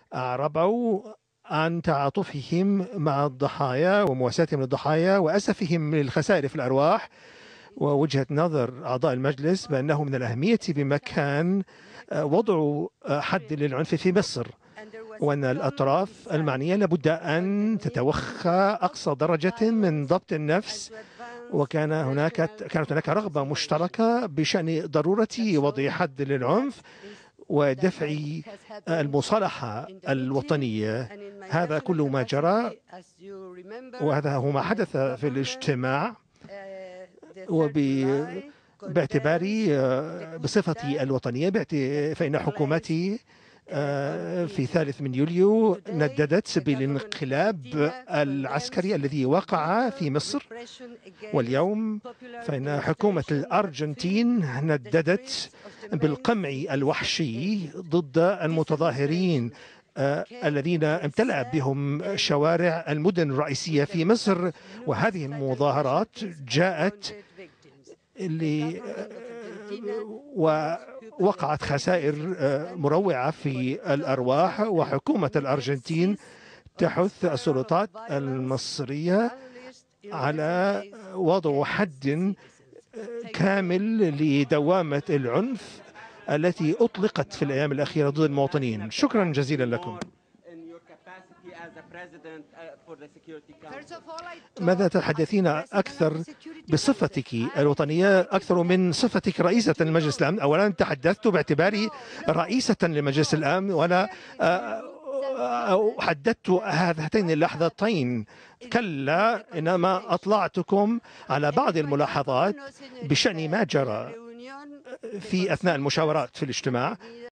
أعربوا عن تعاطفهم مع الضحايا ومواساتهم للضحايا وأسفهم للخسائر في الأرواح، ووجهة نظر أعضاء المجلس بأنه من الأهمية بمكان وضع حد للعنف في مصر، وأن الأطراف المعنية لابد أن تتوخى أقصى درجة من ضبط النفس، كانت هناك رغبة مشتركة بشأن ضرورة وضع حد للعنف ودفع المصالحة الوطنية. هذا كل ما جرى، وهذا هو ما حدث في الاجتماع. باعتباري بصفتي الوطنية، فإن حكومتي في 3 من يوليو نددت بالانقلاب العسكري الذي وقع في مصر، واليوم فإن حكومة الأرجنتين نددت بالقمع الوحشي ضد المتظاهرين الذين امتلأ بهم شوارع المدن الرئيسية في مصر. وهذه المظاهرات جاءت ووقعت خسائر مروعة في الأرواح، وحكومة الأرجنتين تحث السلطات المصرية على وضع حد كامل لدوامة العنف التي أطلقت في الأيام الأخيرة ضد المواطنين. شكرا جزيلا لكم. ماذا تتحدثين أكثر بصفتك الوطنية أكثر من صفتك رئيسة لمجلس الأمن؟ أولا تحدثت باعتباري رئيسة لمجلس الأمن، ولا حددت هاتين اللحظتين. كلا، إنما أطلعتكم على بعض الملاحظات بشأن ما جرى في أثناء المشاورات في الاجتماع.